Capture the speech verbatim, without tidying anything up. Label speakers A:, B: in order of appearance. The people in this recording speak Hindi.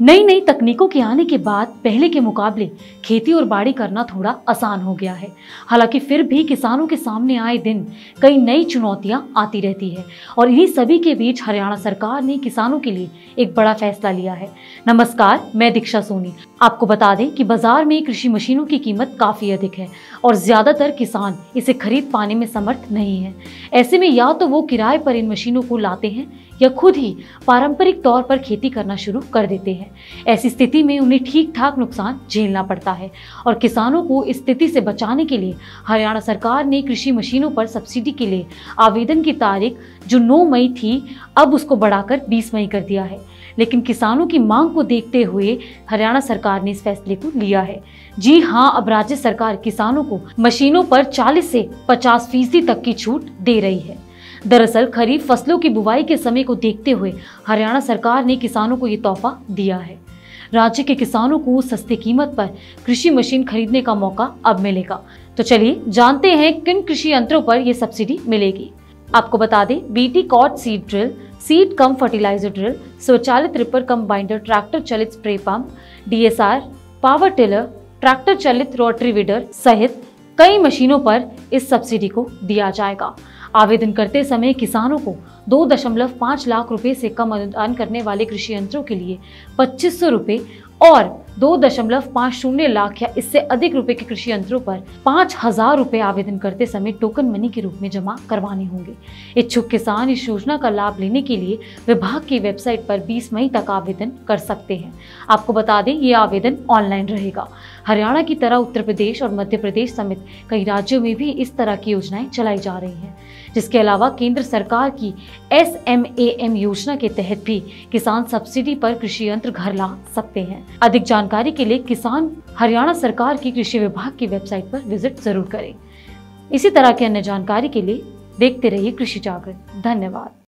A: नई नई तकनीकों के आने के बाद पहले के मुकाबले खेती और बाड़ी करना थोड़ा आसान हो गया है। हालांकि फिर भी किसानों के सामने आए दिन कई नई चुनौतियां आती रहती है और इन्हीं सभी के बीच हरियाणा सरकार ने किसानों के लिए एक बड़ा फैसला लिया है। नमस्कार, मैं दीक्षा सोनी। आपको बता दें कि बाजार में कृषि मशीनों की कीमत काफी अधिक है और ज्यादातर किसान इसे खरीद पाने में समर्थ नहीं है। ऐसे में या तो वो किराए पर इन मशीनों को लाते हैं या खुद ही पारंपरिक तौर पर खेती करना शुरू कर देते हैं। ऐसी स्थिति में उन्हें ठीक ठाक नुकसान झेलना पड़ता है और किसानों को इस स्थिति से बचाने के लिए हरियाणा सरकार ने कृषि मशीनों पर सब्सिडी के लिए आवेदन की तारीख जो नौ मई थी, अब उसको बढ़ाकर बीस मई कर दिया है। लेकिन किसानों की मांग को देखते हुए हरियाणा सरकार ने इस फैसले को लिया है। जी हाँ, अब राज्य सरकार किसानों को मशीनों पर चालीस से पचास फीसदी तक की छूट दे रही है। दरअसल खरीफ फसलों की बुवाई के समय को देखते हुए हरियाणा सरकार ने किसानों को ये तोहफा दिया है। राज्य के किसानों को सस्ती कीमत पर कृषि मशीन खरीदने का मौका अब मिलेगा। तो चलिए जानते हैं किन कृषि यंत्रों पर ये सब्सिडी मिलेगी। आपको बता दें, BT cot seed drill, seed cum fertilizer drill, स्वचालित रिपर कम बाइंडर, ट्रैक्टर चलित spray pump, DSR, power tiller, tractor चलित रोटरी वीडर सहित कई मशीनों पर इस सब्सिडी को दिया जाएगा। आवेदन करते समय किसानों को दो दशमलव पाँच लाख रुपए से कम अनुदान करने वाले कृषि यंत्रों के लिए पच्चीस सौ रुपए और दो दशमलव पाँच शून्य लाख या इससे अधिक रुपए के कृषि यंत्रों पर पाँच हजार रुपए आवेदन करते समय टोकन मनी के रूप में जमा करवाने होंगे। इच्छुक किसान इस योजना का लाभ लेने के लिए विभाग की वेबसाइट पर बीस मई तक आवेदन कर सकते हैं। आपको बता दें, ये आवेदन ऑनलाइन रहेगा। हरियाणा की तरह उत्तर प्रदेश और मध्य प्रदेश समेत कई राज्यों में भी इस तरह की योजनाएं चलाई जा रही हैं, जिसके अलावा केंद्र सरकार की एस एम ए एम योजना के तहत भी किसान सब्सिडी पर कृषि यंत्र घर ला सकते हैं। अधिक जानकारी के लिए किसान हरियाणा सरकार की कृषि विभाग की वेबसाइट पर विजिट जरूर करें। इसी तरह की अन्य जानकारी के लिए देखते रहिए कृषि जागरण। धन्यवाद।